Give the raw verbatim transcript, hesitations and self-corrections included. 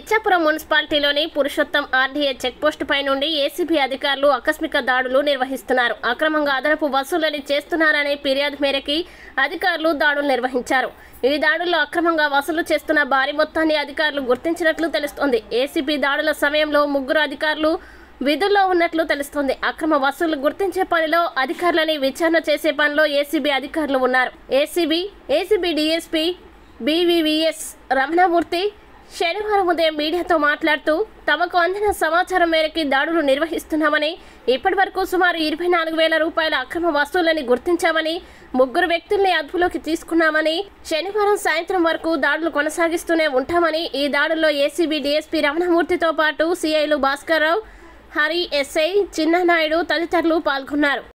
ఇచ్చాపురం మున్సిపాలిటీలోని Purushottam RDA checkpost పై నుండి ఏసీబీ అధికారులు ఆకస్మిక దాడులు నిర్వహిస్తున్నారు. అక్రమంగా అదనపు వసూళ్లని చేస్తున్నారనే ఫిర్యాదు మేరకు అధికారులు దాడులు నిర్వహించారు. ఈ దాడుల్లో అక్రమంగా వసూలు చేస్తున్న భారీ మొత్తాన్ని అధికారులు గుర్తించినట్లు తెలుస్తోంది. ఏసీబీ దాడుల సమయంలో ముగ్గురు అధికారులు విధుల్లో ఉన్నట్లు తెలుస్తోంది. అక్రమ వసూలు గుర్తించే పనిలో అధికారులని విచారణ చేసే పనిలో ఏసీబీ అధికారులు ఉన్నారు. ACB ACB DSP BVVS Ramanamurthy శనివారం ఉదయం మీడియాతో మాట్లాడుతూ తమకు అందిన సమాచారం మేరకు దాడులు నిర్వహిస్తున్నామని, ఇప్పటి వరకు సుమారు ఇరవై నాలుగు వేల రూపాయల అక్రమ వస్తువులని గుర్తించామని, ముగ్గురు వ్యక్తుల్ని అదుపులోకి తీసుకున్నామని, శనివారం సాయంత్రం వరకు దాడులు కొనసాగిస్తూనే ఉంటామని, ఈ దాడుల్లో ఏసీబీ డీఎస్పీ రమణమూర్తితో పాటు సీఐలు భాస్కర్రావు, హరి, ఎస్ఐ చిన్ననాయుడు తదితరులు పాల్గొన్నారు.